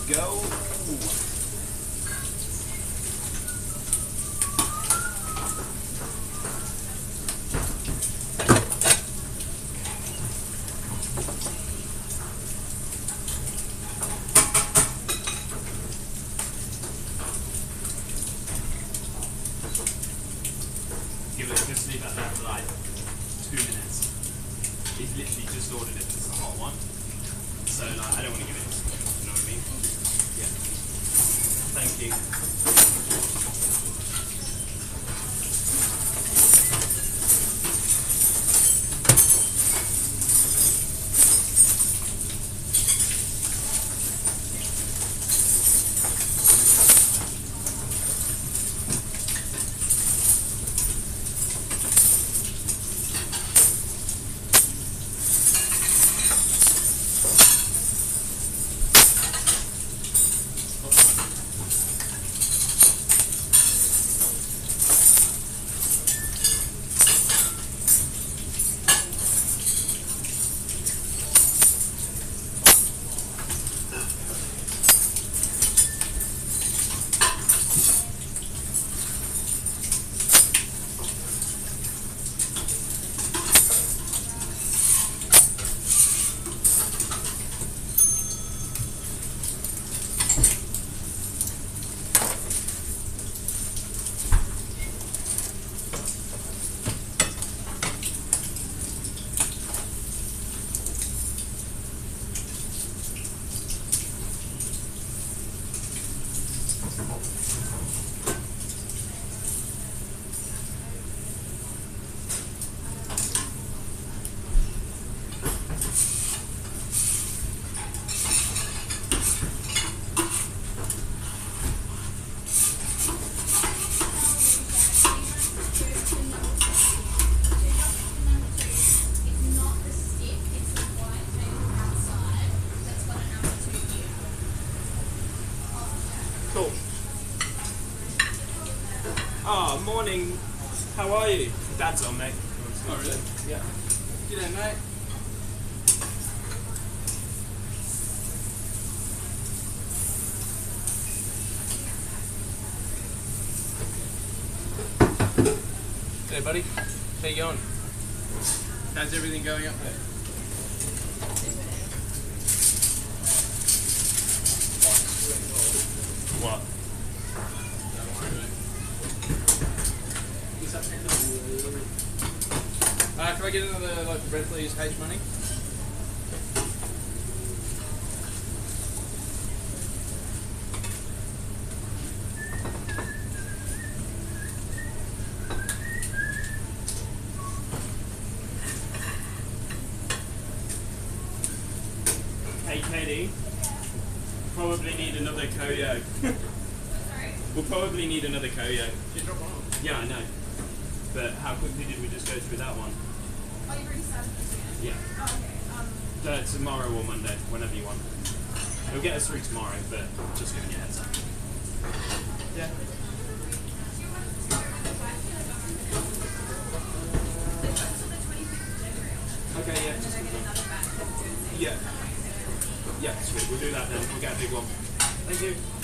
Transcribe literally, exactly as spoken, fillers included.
go. Give it just leave that there for like two minutes. He's literally just ordered it, it's a hot one. So like I don't want to give it, you know what I mean? Yeah. Thank you. Cool. Oh, morning. How are you? Dad's on, mate. Oh, really? Yeah. G'day, mate. Hey, buddy. How you going? How's everything going up there? What? Uh, can I get another loaf of bread, please, H money? Hey, Katie. Probably need another Koyo. Sorry? We'll probably need another Koyo. Did you drop one off? Yeah, I know. But how quickly did we just go through that one? Oh, you've already started this again? Yeah. Oh, okay. Um, Uh, tomorrow or Monday, whenever you want. It'll get us through tomorrow, but just giving you a heads up. Yeah. do you want to go over the back to the government? The first till the twenty-fifth of January. Okay, yeah. And then I get another batch of Thursday. Yeah. Yeah, sweet. We'll do that then. We'll get a big one. Thank you.